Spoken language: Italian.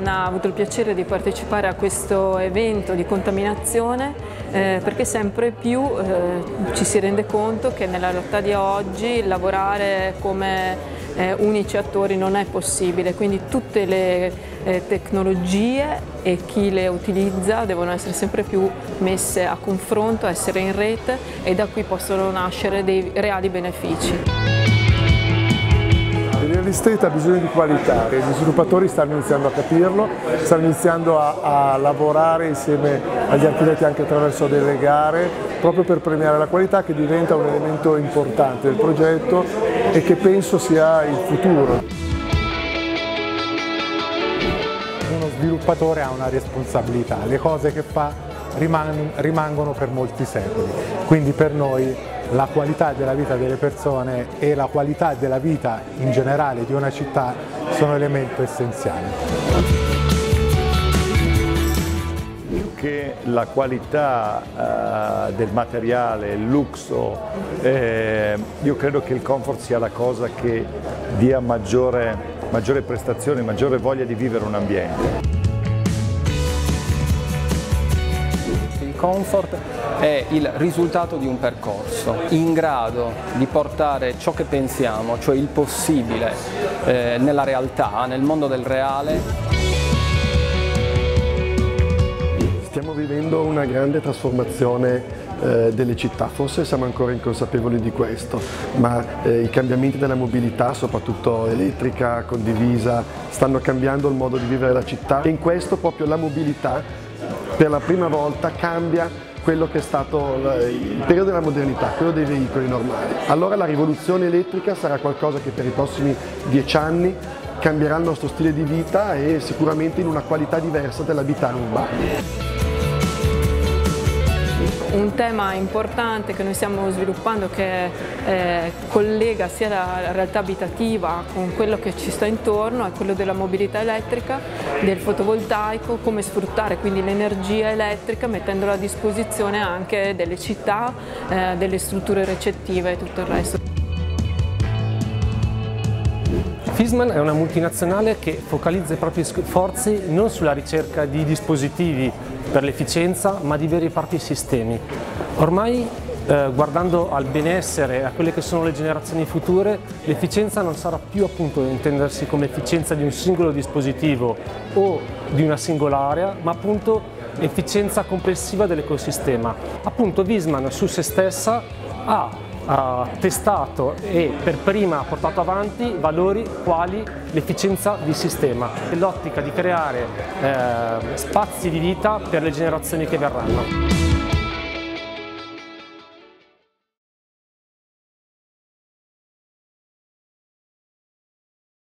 non ha avuto il piacere di partecipare a questo evento di contaminazione, perché sempre più ci si rende conto che nella realtà di oggi lavorare come unici attori non è possibile, quindi tutte le tecnologie e chi le utilizza devono essere sempre più messe a confronto, essere in rete, e da qui possono nascere dei reali benefici. Il real estate ha bisogno di qualità, gli sviluppatori stanno iniziando a capirlo, stanno iniziando a lavorare insieme agli architetti anche attraverso delle gare, proprio per premiare la qualità, che diventa un elemento importante del progetto e che penso sia il futuro. Uno sviluppatore ha una responsabilità, le cose che fa rimangono per molti secoli, quindi per noi la qualità della vita delle persone e la qualità della vita in generale di una città sono elemento essenziale. Più che la qualità del materiale, il lusso, io credo che il comfort sia la cosa che dia maggiore prestazione, maggiore voglia di vivere un ambiente. Il comfort è il risultato di un percorso in grado di portare ciò che pensiamo, cioè il possibile, nella realtà, nel mondo del reale. Stiamo vivendo una grande trasformazione delle città, forse siamo ancora inconsapevoli di questo, ma i cambiamenti della mobilità, soprattutto elettrica, condivisa, stanno cambiando il modo di vivere la città, e in questo proprio la mobilità per la prima volta cambia quello che è stato il periodo della modernità, quello dei veicoli normali. Allora la rivoluzione elettrica sarà qualcosa che per i prossimi 10 anni cambierà il nostro stile di vita e sicuramente in una qualità diversa dell'abitare urbano. Un tema importante che noi stiamo sviluppando, che collega sia la realtà abitativa con quello che ci sta intorno, è quello della mobilità elettrica, del fotovoltaico, come sfruttare quindi l'energia elettrica mettendola a disposizione anche delle città, delle strutture recettive e tutto il resto. Viessmann è una multinazionale che focalizza i propri sforzi non sulla ricerca di dispositivi per l'efficienza, ma di veri e propri sistemi. Ormai, guardando al benessere e a quelle che sono le generazioni future, l'efficienza non sarà più appunto intendersi come efficienza di un singolo dispositivo o di una singola area, ma appunto efficienza complessiva dell'ecosistema. Appunto Viessmann su se stessa ha testato e per prima ha portato avanti valori quali l'efficienza di sistema, nell'ottica di creare spazi di vita per le generazioni che verranno.